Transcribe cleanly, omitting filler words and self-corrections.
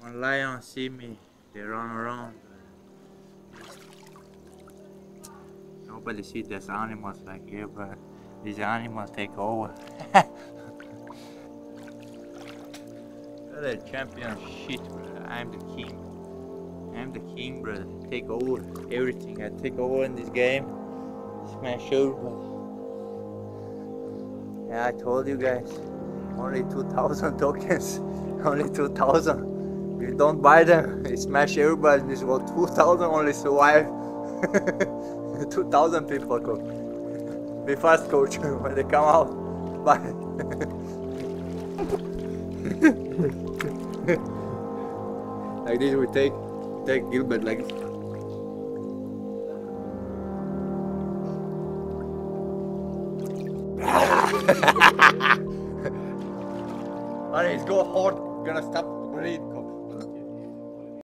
When lions see me, they run around. Nobody see these animals like here, but these animals take over. You're the champion shit, brother. I'm the king. I'm the king, brother. Take over everything. I take over in this game. Smash everybody. Yeah, I told you guys. Only 2,000 tokens. Only 2,000. If you don't buy them, it smash everybody. This was 2,000 only survive. 2,000 people cook. Be fast, coach. When they come out, buy. Like this, we take Gilbert like this. Alright, let's go hard. Gonna stop breathe.